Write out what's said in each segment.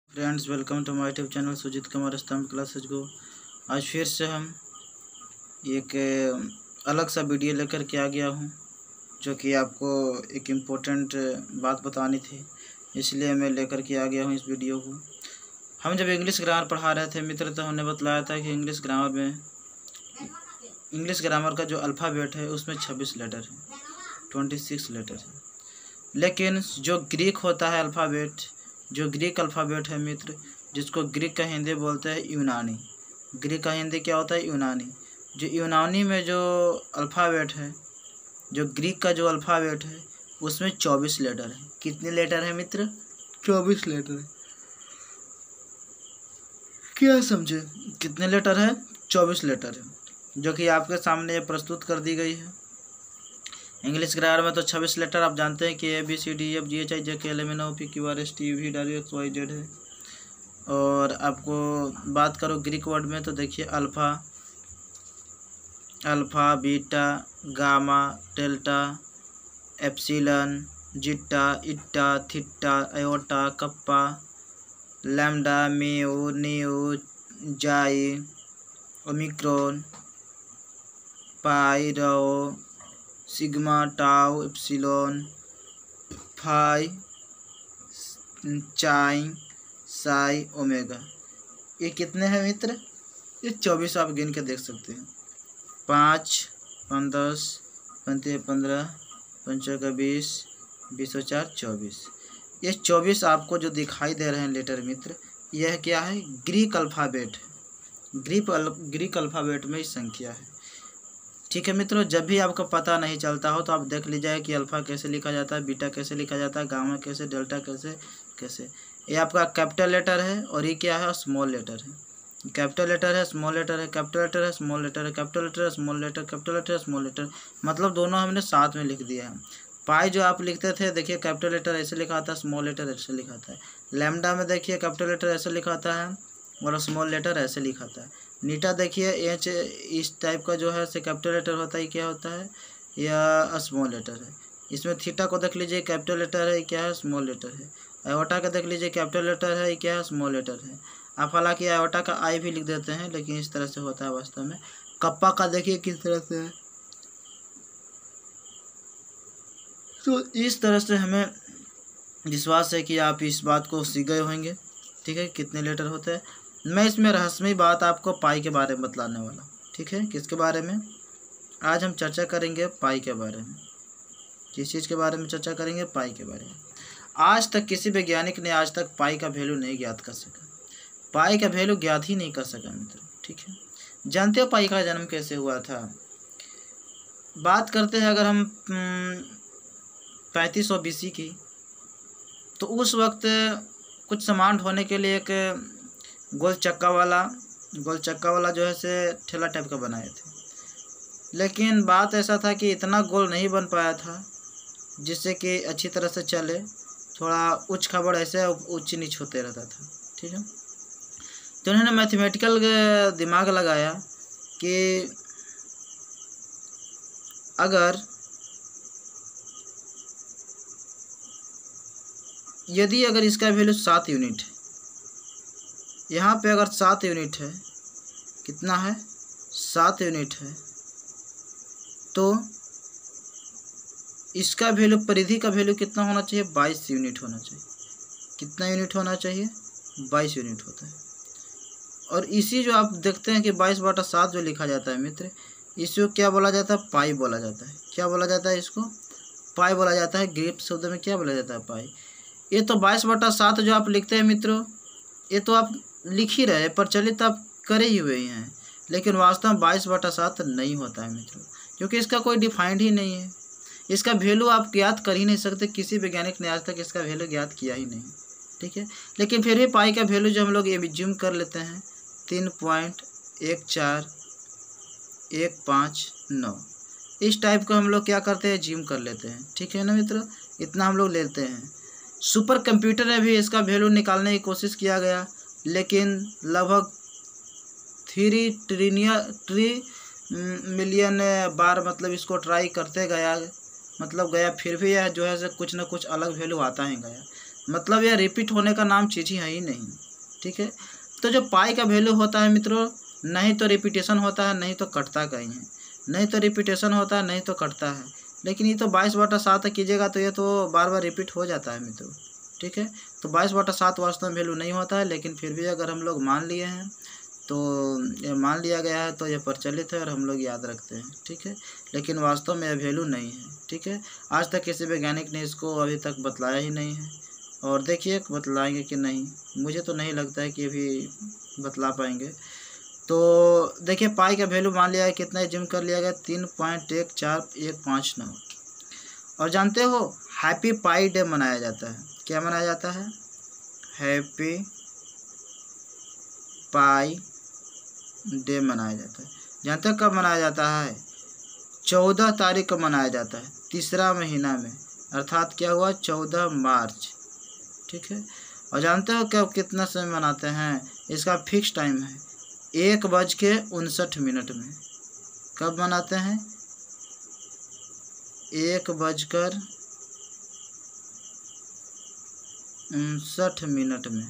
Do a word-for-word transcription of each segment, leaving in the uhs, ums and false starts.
Friends, welcome to my YouTube channel Sujit Kumar Stambh classes को। आज फिर से हम एक अलग सा वीडियो लेकर के आ गया हूँ, जो कि आपको एक इम्पोर्टेंट बात बतानी थी, इसलिए मैं लेकर के आ गया हूँ इस वीडियो को। हम जब इंग्लिश ग्रामर पढ़ा रहे थे मित्र, तो हमने बतलाया था कि इंग्लिश ग्रामर में इंग्लिश ग्रामर का जो अल्फ़ाबेट है उसमें छब्बीस लेटर है, ट्वेंटी सिक्स लेटर है। लेकिन जो ग्रीक होता है अल्फ़ाबेट, जो ग्रीक अल्फ़ाबेट है मित्र, जिसको ग्रीक का हिंदी बोलते हैं यूनानी। ग्रीक का हिंदी क्या होता है? यूनानी। जो यूनानी में जो अल्फ़ाबेट है, जो ग्रीक का जो अल्फ़ाबेट है, उसमें चौबीस लेटर है। कितने लेटर है मित्र? चौबीस लेटर है। क्या समझे? कितने लेटर है? चौबीस लेटर है, जो कि आपके सामने ये प्रस्तुत कर दी गई है। इंग्लिश ग्रामर में तो छब्बीस लेटर आप जानते हैं कि A B C D F G H I J K L M N O P Q R S T V W X Y Z है। और आपको बात करो ग्रीक वर्ड में, तो देखिए alpha, alpha, beta, gamma, delta, epsilon, zeta, eta, theta, iota, kappa, lambda, mu, nu, xi, omicron, pi, rho, sigma, tau, epsilon, phi, chi, psi, omega. ये कितने हैं मित्र? ये चौबीस आप गिन के देख सकते हैं। पाँच, पाँच दस, पंते पंद्रह, पंचों का बीस, बीस और चार चौबीस। ये चौबीस आपको जो दिखाई दे रहे हैं लेटर मित्र, यह क्या है? ग्रीक अल्फ़ाबेट है। ग्रीक अल ग्रीक अल्फ़ाबेट में इस संख्या है। ठीक है मित्रों, जब भी आपको पता नहीं चलता हो तो आप देख लीजिए कि अल्फ़ा कैसे लिखा जाता है, बीटा कैसे लिखा जाता है, गामा कैसे, डेल्टा कैसे कैसे। ये आपका कैपिटल लेटर है और ये क्या है? स्मॉल लेटर है। कैपिटल लेटर है, स्मॉल लेटर है, कैपिटल लेटर है, स्मॉल लेटर है, कैपिटल लेटर है, स्मॉल लेटर, कैपिटल लेटर है, स्मॉल लेटर, मतलब दोनों हमने साथ में लिख दिया है। पाई जो आप लिखते थे, देखिए कैपिटल लेटर ऐसे लिखा था, स्मॉल लेटर ऐसे लिखा था। लैम्डा में देखिए कैपिटल लेटर ऐसे लिखा था और स्मॉल लेटर ऐसे लिखा था। नीटा देखिए एच इस टाइप का जो है से कैपिटल लेटर होता है, क्या होता है? या स्मॉल लेटर है। इसमें थीटा को देख लीजिए कैपिटल लेटर है, क्या है? स्मॉल लेटर है। आयोटा का देख लीजिए कैपिटल लेटर है, क्या है? स्मॉल लेटर है। आप हालांकि आयोटा का आई भी लिख देते हैं, लेकिन इस तरह से होता है वास्तव में। कप्पा का देखिए किस तरह से है। तो इस तरह से हमें विश्वास है कि आप इस बात को सीख गए होंगे। ठीक है, कितने लेटर होते हैं। मैं इसमें रहस्यमयी बात आपको पाई के बारे में बतलाने वाला। ठीक है, किसके बारे में? आज हम चर्चा करेंगे पाई के बारे में। किस चीज़ के बारे में चर्चा करेंगे? पाई के बारे में। आज तक किसी वैज्ञानिक ने आज तक पाई का वैल्यू नहीं ज्ञात कर सका। पाई का वैल्यू ज्ञात ही नहीं कर सका मित्र। ठीक है, जानते हो पाई का जन्म कैसे हुआ था? बात करते हैं अगर हम पैंतीस सौ बीसी की, तो उस वक्त कुछ सामान ढोने के लिए एक गोल चक्का वाला गोल चक्का वाला जो है से ठेला टाइप का बनाए थे। लेकिन बात ऐसा था कि इतना गोल नहीं बन पाया था जिससे कि अच्छी तरह से चले। थोड़ा उच्च खबड़ ऐसे उच्च नीच होते रहता था। ठीक है, तो उन्होंने मैथमेटिकल दिमाग लगाया कि अगर यदि अगर इसका वैल्यू सात यूनिट है, यहाँ पे अगर सात यूनिट है, कितना है? सात यूनिट है, तो इसका वैल्यू, परिधि का वैल्यू कितना होना चाहिए? बाईस यूनिट होना चाहिए। कितना यूनिट होना चाहिए? बाईस यूनिट होता है। और इसी जो आप देखते हैं कि बाईस बटा सात जो लिखा जाता है मित्र, इसको क्या बोला जाता है? पाई बोला जाता है। क्या बोला जाता है? इसको पाई बोला जाता है। ग्रीक शब्द में क्या बोला जाता है? पाई। ये तो बाईस बटा सात जो आप लिखते हैं मित्रों, ये तो आप लिख ही रहे, प्रचलित आप करे ही हुए हैं, लेकिन वास्तव में बाईस बटा सात नहीं होता है मित्रों, क्योंकि इसका कोई डिफाइंड ही नहीं है। इसका वैल्यू आप ज्ञात कर ही नहीं सकते। किसी वैज्ञानिक ने आज तक इसका वैल्यू ज्ञात किया ही नहीं। ठीक है, लेकिन फिर भी पाई का वैल्यू जो हम लोग एज्यूम कर लेते हैं, तीन पॉइंट एक चार एक पाँच नौ, इस टाइप का हम लोग क्या करते हैं? एज्यूम कर लेते हैं। ठीक है ना मित्रों, इतना हम लोग लेते हैं। सुपर कंप्यूटर में भी इसका वैल्यू निकालने की कोशिश किया गया, लेकिन लगभग थ्री ट्रिलियन ट्री मिलियन बार मतलब इसको ट्राई करते गया, मतलब गया, फिर भी यह जो है से कुछ ना कुछ अलग वैल्यू आता ही गया। मतलब यह रिपीट होने का नाम चीज़ ही है ही नहीं। ठीक है, तो जो पाई का वैल्यू होता है मित्रों, नहीं तो रिपीटेशन होता है, नहीं तो कटता कहीं है, नहीं तो रिपीटेशन होता है, नहीं तो कटता है। लेकिन ये तो बाईस बटा सात कीजिएगा तो ये तो बार बार रिपीट हो जाता है मित्रों। ठीक है, तो बाईस बटा सात वास्तव में वैल्यू नहीं होता है, लेकिन फिर भी अगर हम लोग मान लिए हैं तो ये मान लिया गया है तो ये प्रचलित है और हम लोग याद रखते हैं। ठीक है, लेकिन वास्तव में यह वैल्यू नहीं है। ठीक है, आज तक किसी वैज्ञानिक ने इसको अभी तक बतलाया ही नहीं है, और देखिए बतलाएंगे कि नहीं, मुझे तो नहीं लगता है कि अभी बतला पाएंगे। तो देखिए पाई का वैल्यू मान लिया है, कितना जिम कर लिया गया, तीन पॉइंट एक चार एक पाँच नौ। और जानते हो हैप्पी पाई डे मनाया जाता है। क्या मनाया जाता है? हैप्पी पाई डे मनाया जाता है। जानते हो कब मनाया जाता है? चौदह तारीख को मनाया जाता है, तीसरा महीना में, अर्थात क्या हुआ, चौदह मार्च। ठीक है, और जानते हो क्या कितना समय मनाते हैं? इसका फिक्स टाइम है, एक बज के उनसठ मिनट में। कब मनाते हैं? एक बजकर उनसठ मिनट में।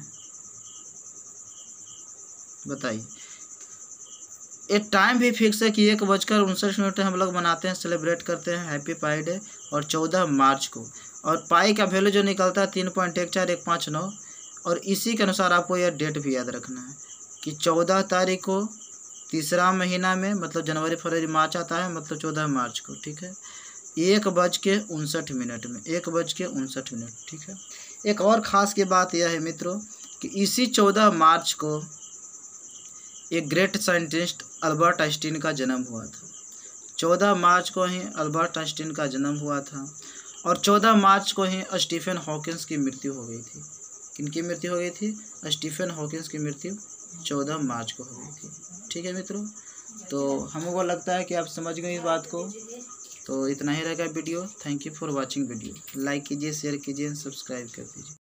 बताइए, एक टाइम भी फिक्स है कि एक बजकर उनसठ मिनट हम लोग मनाते हैं, सेलिब्रेट करते हैं हैप्पी पाई डे, और चौदह मार्च को। और पाई का वैल्यू जो निकलता है तीन पॉइंट एक चार एक पाँच नौ, और इसी के अनुसार आपको यह डेट भी याद रखना है कि चौदह तारीख को तीसरा महीना में, मतलब जनवरी फरवरी मार्च आता है, मतलब चौदह मार्च को। ठीक है, एक बज के उनसठ मिनट में, एक बज के उनसठ मिनट। ठीक है, एक और ख़ास की बात यह है मित्रों कि इसी चौदह मार्च को एक ग्रेट साइंटिस्ट अल्बर्ट आइंस्टीन का जन्म हुआ था। चौदह मार्च को ही अल्बर्ट आइंस्टीन का जन्म हुआ था, और चौदह मार्च को ही स्टीफन हॉकिंस की मृत्यु हो गई थी। किनकी मृत्यु हो गई थी? स्टीफन हॉकिंस की मृत्यु चौदह मार्च को हो गई थी। ठीक है मित्रों, तो हमको लगता है कि आप समझ गए इस बात को। तो इतना ही रहेगा video. Thank you for watching video. Like कीजिए, शेयर कीजिए, सब्सक्राइब कर दीजिए।